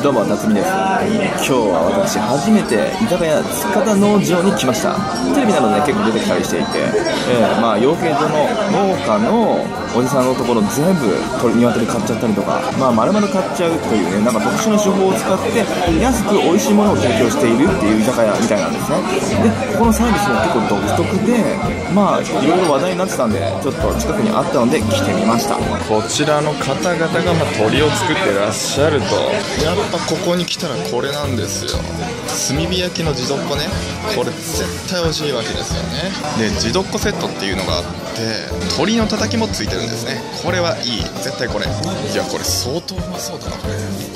どうも辰巳です。今日は私初めて居酒屋塚田農場に来ました。テレビなどで、ね、結構出てきたりしていて、養鶏場の農家のおじさんのところ全部鶏買っちゃったりとか、丸々買っちゃうというね、なんか特殊な手法を使って安く美味しいものを提供しているっていう居酒屋みたいなんですね。でここのサービスも結構独特で、いろいろ話題になってたんで、ちょっと近くにあったので来てみました。こちらの方々が鶏を作ってらっしゃると、やっぱここに来たらこれなんですよ。炭火焼きの地鶏ね、これ絶対美味しいわけですよね。で地鶏セットっていうのがあって、鶏のたたきもついてるんですね。これはいい、絶対これ。いやこれ相当うまそうだな。こ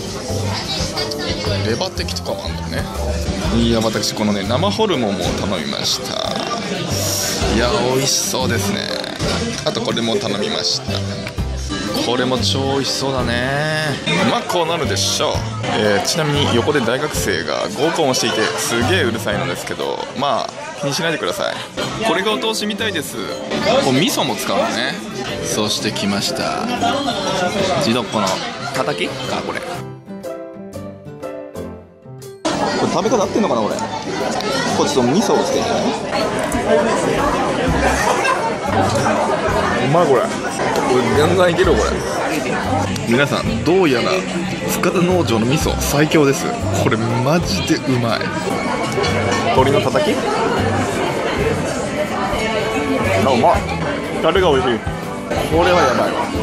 れレバテキとかもあるんだね。いや私このね生ホルモンも頼みました。いや美味しそうですね。あとこれも頼みました。これも超美味しそうだね。こうなるでしょう。ちなみに横で大学生が合コンをしていてすげえうるさいのですけど、気にしないでください。これがお通しみたいです。こう味噌も使うのね。そして来ました地鶏のたたきか。これ食べ方合ってんのかな。これちょっと味噌をつけてね。うまい。これガンガンいけるよこれ。皆さんどうやら塚田農場の味噌最強です。これマジでうまい。鶏のたたき、うまい。タレが美味しい。これはやばいわ。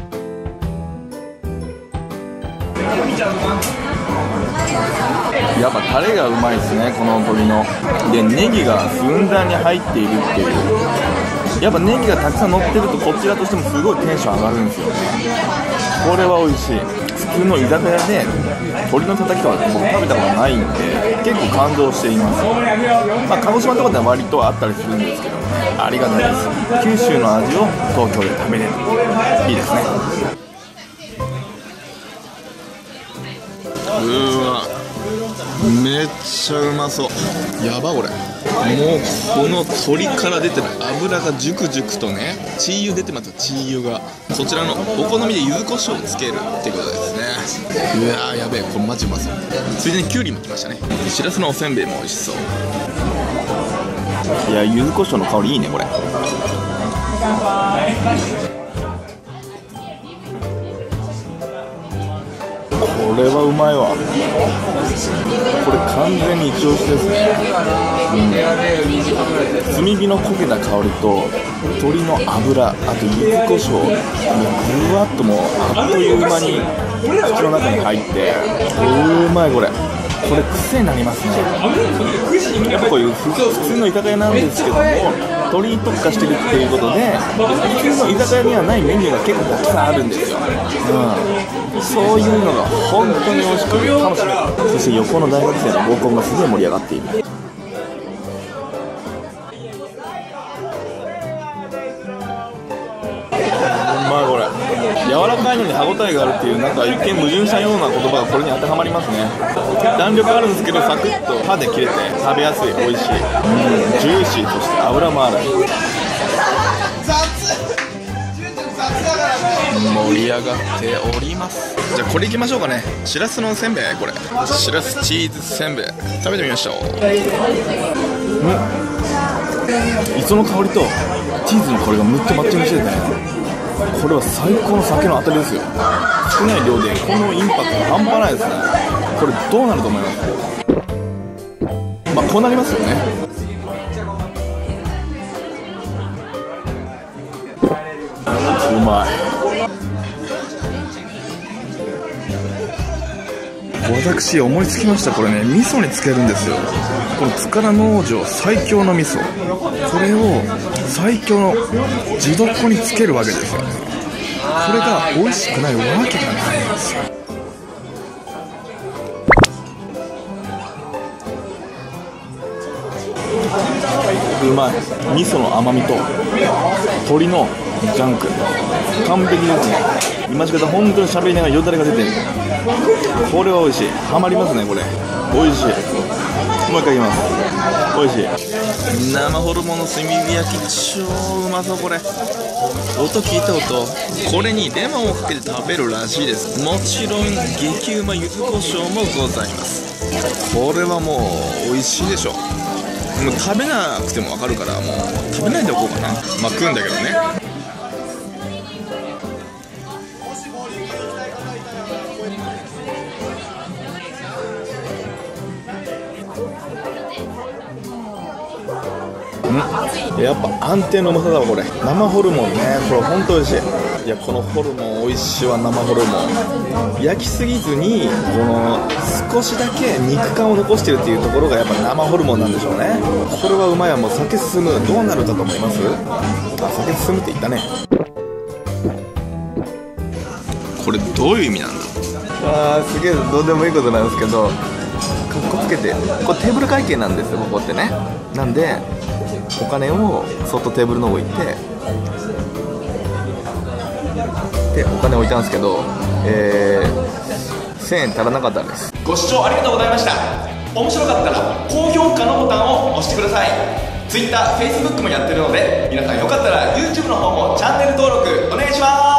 やっぱタレがうまいですね、この鶏の。でネギがふんだんに入っているっていう。やっぱネギがたくさん乗ってるとこちらとしてもすごいテンション上がるんですよね。これは美味しい。普通の居酒屋で鶏のたたきとか僕食べたことないんで結構感動しています。鹿児島とかでは割とあったりするんですけど、ありがたいです。九州の味を東京で食べれる、いいですね。めっちゃうまそう。やばこれ。もうこの鶏から出てる油がジュクジュクとね、チー油出てますよ。チー油がこちらのお好みで柚子胡椒をつけるってことですね。うわーやべえ、これマジうまそう。ついでにきゅうりもきましたね。しらすのおせんべいも美味しそう。いや柚子胡椒の香りいいねこれ。これはうまいわ。これ完全に一押しですね。炭火の焦げた香りと鶏の脂、あと柚子胡椒、ぐわっともうあっという間に口の中に入って、うまいこれ。これ癖になりますね。やっぱこういう普通の居酒屋なんですけども、鶏に特化してるっていうことで普通の居酒屋にはないメニューが結構たくさんあるんですよ。そういうのが本当に美味しく楽しめる。そして横の大学生の合コンがすげえ盛り上がっている。柔らかいのに歯応えがあるっていう、なんか一見矛盾したような言葉がこれに当てはまりますね。弾力あるんですけどサクッと歯で切れて食べやすい、美味しい、ジューシー、そして油もある。盛り上がっております。じゃあこれいきましょうかね。しらすのせんべい。これしらすチーズせんべい食べてみましょう。磯の香りとチーズの香りがむっちゃマッチングしててね、これは最高の酒の当たりですよ。少ない量でこのインパクト半端ないですね。これどうなると思います？こうなりますよね。うまい。私思いつきました。これね味噌につけるんですよ。この塚田農場最強の味噌、これを最強の地鶏につけるわけですよね。これが美味しくないわけがないんですよ。うまい。味噌の甘みと鶏のジャンク完璧ですね。今しか本当に喋りながらよだれが出てる。これは美味しい。ハマりますねこれ。美味しい。 もう一回言います。美味しい。生ホルモンの炭火焼き超うまそう。これ音聞いた音。これにレモンをかけて食べるらしいです。もちろん激うま柚子胡椒もございます。これはもう美味しいでしょ。もう食べなくても分かるから、もう食べないでおこうかな。まあ食うんだけどね。やっぱ安定のうまさだわこれ。生ホルモンね、これほんと美味しい。いやこのホルモン美味しいわ。生ホルモン焼きすぎずにこの少しだけ肉感を残してるっていうところがやっぱ生ホルモンなんでしょうね。これはうまいわ。もう酒進む。どうなるかと思います？あ、酒進むって言ったね。これどういう意味なんだ。あーすげえどうでもいいことなんですけど、かっこつけてこれテーブル会計なんですよ、ここってね。なんでお金をそっとテーブルの上置いて、でお金置いたんですけど、1000円足らなかったんです。ご視聴ありがとうございました。面白かったら高評価のボタンを押してください。 Twitter、Facebook もやってるので、皆さんよかったら YouTube の方もチャンネル登録お願いします。